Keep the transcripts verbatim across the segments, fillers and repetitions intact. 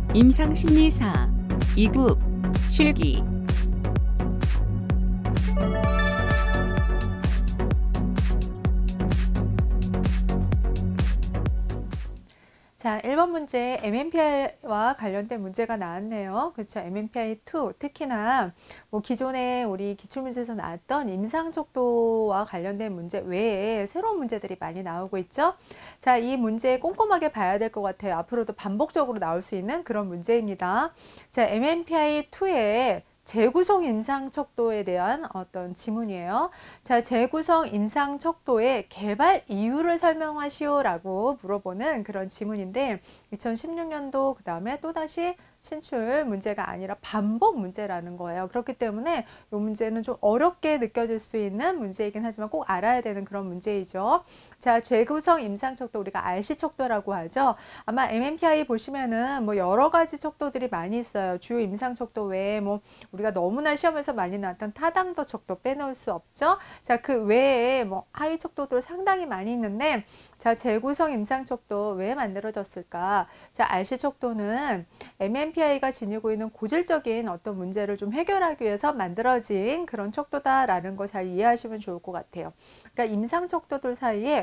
임상심리사 이국 실기. 자, 일 번 문제 엠엠피아이와 관련된 문제가 나왔네요. 그렇죠. 엠엠피아이 투, 특히나 뭐 기존에 우리 기출문제에서 나왔던 임상척도와 관련된 문제 외에 새로운 문제들이 많이 나오고 있죠. 자, 이 문제 꼼꼼하게 봐야 될 것 같아요. 앞으로도 반복적으로 나올 수 있는 그런 문제입니다. 자, 엠엠피아이 투의 재구성 임상 척도에 대한 어떤 지문이에요. 자, 재구성 임상 척도의 개발 이유를 설명하시오 라고 물어보는 그런 지문인데, 이천십육 년도 그 다음에 또다시 신출 문제가 아니라 반복 문제라는 거예요. 그렇기 때문에 이 문제는 좀 어렵게 느껴질 수 있는 문제이긴 하지만 꼭 알아야 되는 그런 문제이죠. 자, 재구성 임상 척도, 우리가 알씨 척도라고 하죠. 아마 엠엠피아이 보시면은 뭐 여러 가지 척도들이 많이 있어요. 주요 임상 척도 외에 뭐 우리가 너무나 시험에서 많이 나왔던 타당도 척도 빼놓을 수 없죠. 자, 그 외에 뭐 하위 척도도 상당히 많이 있는데, 자, 재구성 임상 척도 왜 만들어졌을까? 자, 알씨 척도는 엠엠피아이가 지니고 있는 고질적인 어떤 문제를 좀 해결하기 위해서 만들어진 그런 척도다라는 거 잘 이해하시면 좋을 것 같아요. 그러니까 임상 척도들 사이에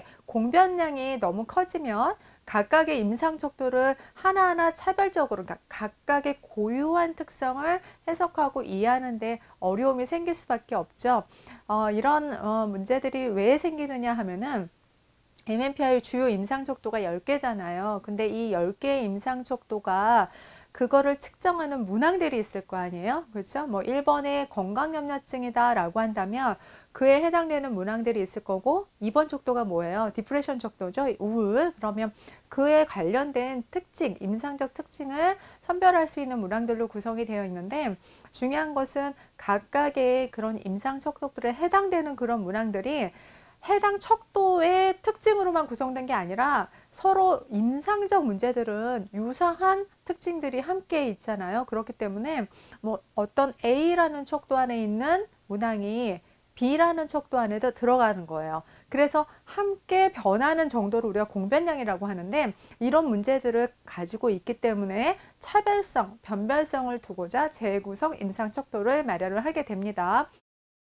공변량이 너무 커지면 각각의 임상 척도를 하나하나 차별적으로, 그러니까 각각의 고유한 특성을 해석하고 이해하는데 어려움이 생길 수밖에 없죠. 어, 이런 어, 문제들이 왜 생기느냐 하면은 엠엠피아이 주요 임상 척도가 열 개잖아요. 근데 이 열 개의 임상 척도가 그거를 측정하는 문항들이 있을 거 아니에요. 그렇죠? 뭐 일 번에 건강염려증이다 라고 한다면 그에 해당되는 문항들이 있을 거고, 이 번 척도가 뭐예요? 디프레션 척도죠. 우울. 그러면 그에 관련된 특징, 임상적 특징을 선별할 수 있는 문항들로 구성이 되어 있는데, 중요한 것은 각각의 그런 임상 척도들에 해당되는 그런 문항들이 해당 척도의 특징으로만 구성된 게 아니라 서로 임상적 문제들은 유사한 특징들이 함께 있잖아요. 그렇기 때문에 뭐 어떤 A라는 척도 안에 있는 문항이 B라는 척도 안에도 들어가는 거예요. 그래서 함께 변하는 정도를 우리가 공변량이라고 하는데, 이런 문제들을 가지고 있기 때문에 차별성, 변별성을 두고자 재구성 임상 척도를 마련을 하게 됩니다.